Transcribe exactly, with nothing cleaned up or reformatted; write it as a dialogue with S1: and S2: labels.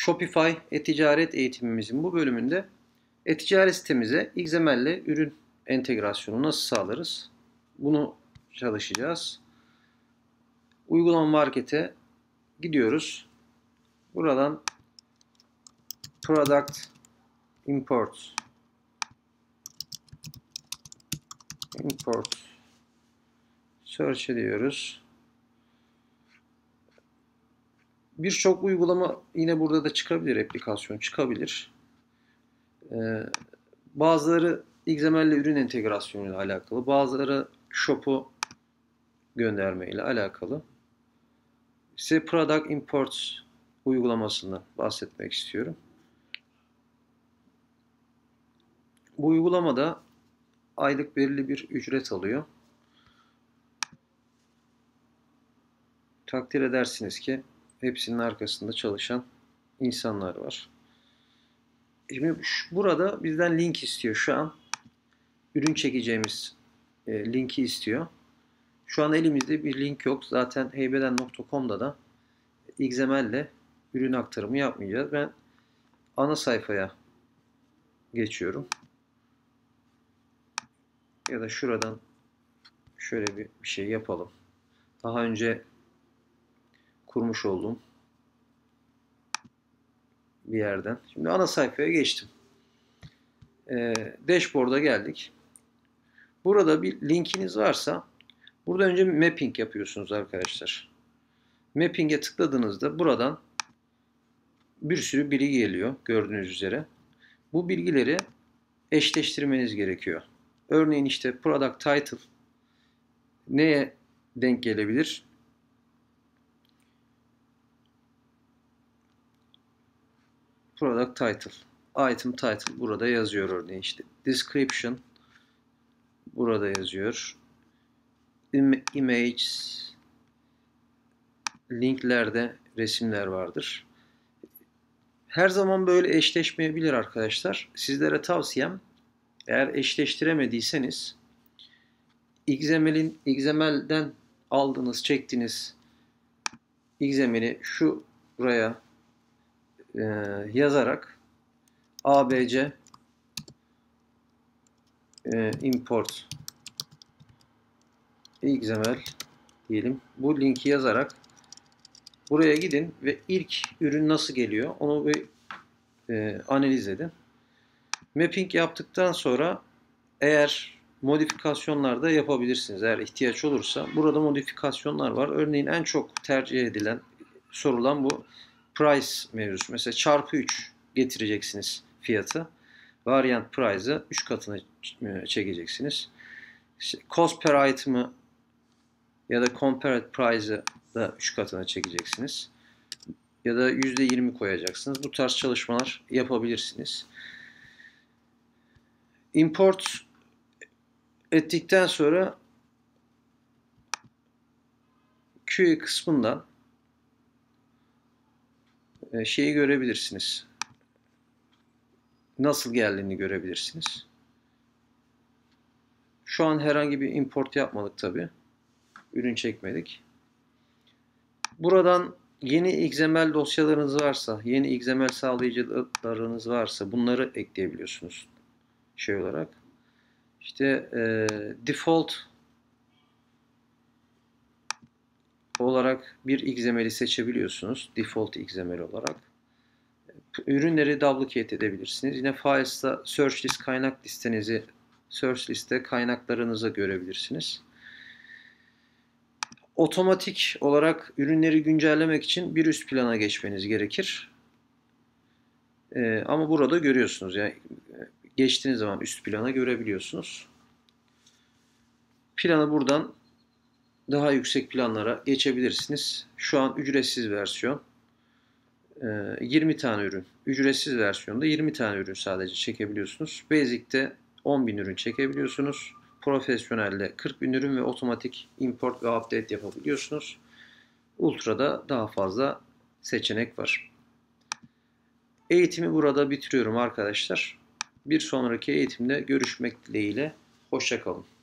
S1: Shopify e-ticaret eğitimimizin bu bölümünde e-ticaret sitemize X M L ile ürün entegrasyonu nasıl sağlarız? Bunu çalışacağız. Uygulama markete gidiyoruz. Buradan Product Import Import Search ediyoruz. Birçok uygulama yine burada da çıkabilir, aplikasyon çıkabilir. Ee, bazıları X M L ile ürün entegrasyonu ile alakalı, bazıları shop'u gönderme ile alakalı. Size Product Import uygulamasından bahsetmek istiyorum. Bu uygulamada aylık belirli bir ücret alıyor. Takdir edersiniz ki hepsinin arkasında çalışan insanlar var. Şimdi burada bizden link istiyor şu an. Ürün çekeceğimiz e, linki istiyor. Şu an elimizde bir link yok. Zaten heybeden nokta com'da da X M L ile ürün aktarımı yapmayacağız. Ben ana sayfaya geçiyorum. Ya da şuradan şöyle bir, bir şey yapalım. Daha önce kurmuş olduğum bir yerden. Şimdi ana sayfaya geçtim. Ee, dashboard'a geldik. Burada bir linkiniz varsa burada önce bir mapping yapıyorsunuz arkadaşlar. Mapping'e tıkladığınızda buradan bir sürü bilgi geliyor gördüğünüz üzere. Bu bilgileri eşleştirmeniz gerekiyor. Örneğin işte product title neye denk gelebilir? Product title, item title burada yazıyor örneğin işte. Description burada yazıyor. Image, linklerde resimler vardır. Her zaman böyle eşleşmeyebilir arkadaşlar. Sizlere tavsiyem, eğer eşleştiremediyseniz X M L'in X M L'den aldığınız, çektiğiniz X M L'i şuraya e, yazarak abc e, import X M L diyelim. Bu linki yazarak buraya gidin ve ilk ürün nasıl geliyor onu bir e, analiz edin. Mapping yaptıktan sonra eğer modifikasyonlar da yapabilirsiniz. Eğer ihtiyaç olursa burada modifikasyonlar var. Örneğin en çok tercih edilen, sorulan bu price mevzusu. Mesela çarpı üç getireceksiniz fiyatı. Variant price'ı üç katına çekeceksiniz. İşte cost per item'ı ya da compared price'ı da üç katına çekeceksiniz. Ya da yüzde yirmi koyacaksınız. Bu tarz çalışmalar yapabilirsiniz. Import ettikten sonra Q A kısmından şeyi görebilirsiniz. Nasıl geldiğini görebilirsiniz. Şu an herhangi bir import yapmadık tabi. Ürün çekmedik. Buradan yeni X M L dosyalarınız varsa, yeni X M L sağlayıcılarınız varsa bunları ekleyebiliyorsunuz. Şey olarak. İşte e, default olarak bir X M L'i seçebiliyorsunuz. Default X M L olarak. Ürünleri duplicate edebilirsiniz. Yine Files'ta search list kaynak listenizi search liste kaynaklarınızı görebilirsiniz. Otomatik olarak ürünleri güncellemek için bir üst plana geçmeniz gerekir. Ee, ama burada görüyorsunuz. Yani geçtiğiniz zaman üst plana görebiliyorsunuz. Planı buradan daha yüksek planlara geçebilirsiniz. Şu an ücretsiz versiyon. Ee, yirmi tane ürün. Ücretsiz versiyonda yirmi tane ürün sadece çekebiliyorsunuz. Basic'te on bin ürün çekebiliyorsunuz. Profesyonelde kırk bin ürün ve otomatik import ve update yapabiliyorsunuz. Ultra'da daha fazla seçenek var. Eğitimi burada bitiriyorum arkadaşlar. Bir sonraki eğitimde görüşmek dileğiyle. Hoşça kalın.